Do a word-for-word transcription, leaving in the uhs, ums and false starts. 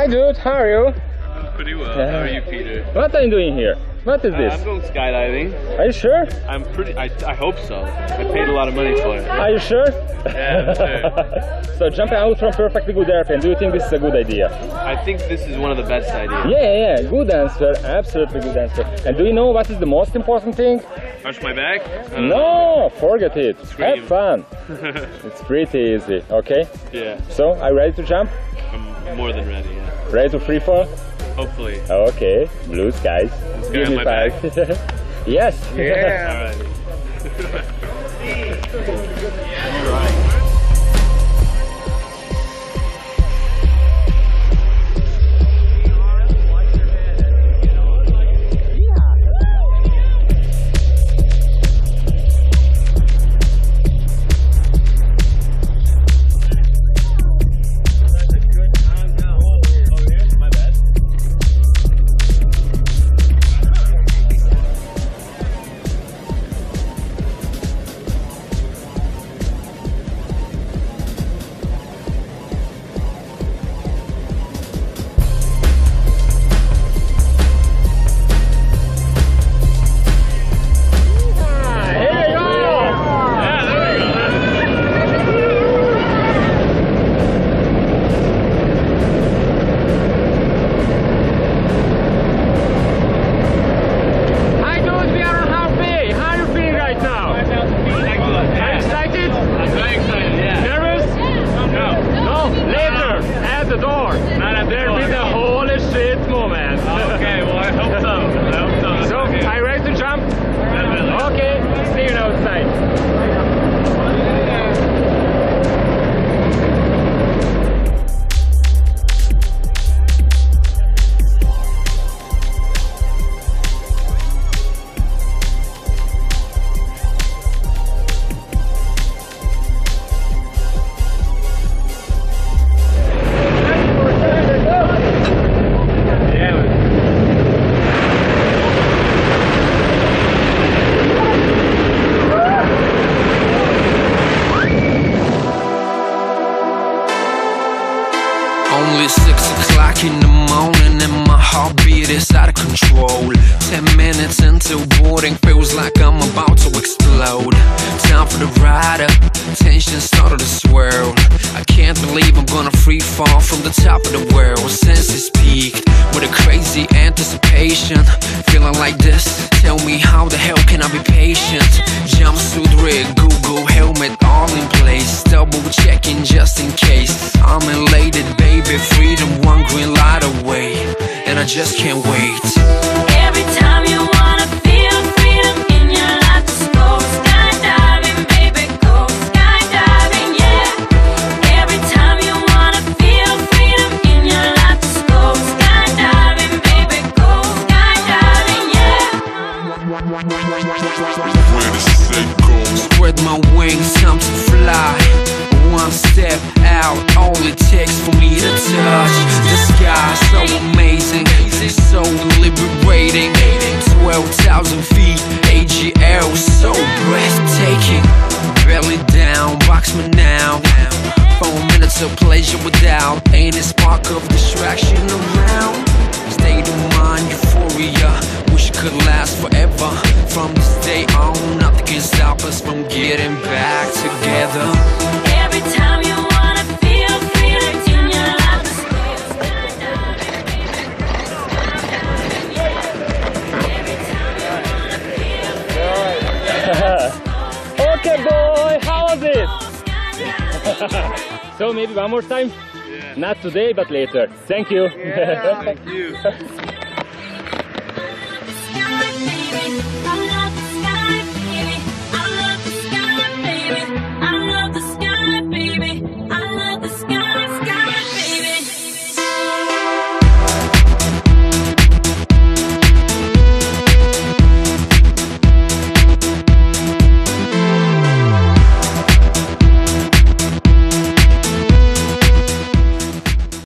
Hi dude, how are you? I'm pretty well. How are you, Peter? What are you doing here? What is this? Uh, I'm going skydiving. Are you sure? I'm pretty, I, I hope so. I paid a lot of money for it. Are you sure? Yeah, I'm sure. So jumping out from perfectly good airplane, do you think this is a good idea? I think this is one of the best ideas. Yeah, yeah, good answer, absolutely good answer. And do you know what is the most important thing? Arch my back? No, forget it. Scream. Have fun. It's pretty easy, okay? Yeah. So, are you ready to jump? I'm more than ready, yeah. Ready to free fall? Hopefully. Okay, blue skies. Let's Give go me on my five. back. Yes. Yeah. Alright. Only six o'clock in the morning and my heartbeat is out of control. Ten minutes into boarding, feels like I'm about to explode. Time for the rider, tension started to swirl. I can't believe I'm gonna free fall from the top of the world. Senses peaked with a crazy anticipation. Feeling like this, tell me how the hell can I be patient? Jumpsuit rig, Google helmet all in place. Double checking just in case. I'm elated, baby, freedom one green light away, and I just can't wait. Every time you wanna feel freedom in your life, just go skydiving, baby, go skydiving, yeah. Every time you wanna feel freedom in your life, just go skydiving, baby, go skydiving, yeah. Spread my wings, time to fly. One step out, all it takes for me to touch the sky. So amazing, so liberating. Twelve thousand feet, A G L, so breathtaking. Belly down, box me now. Four minutes of pleasure without any spark of distraction around. State of mind, euphoria, wish it could last forever. From this day on, nothing can stop us from getting back together. Every time you wanna feel freedom in your life, just go skydiving, baby, go skydiving, yeah. Every time you wanna feel freedom. Okay, boy, how was it? So maybe one more time? Yeah. Not today, but later. Thank you. Yeah, thank you. Skydiving,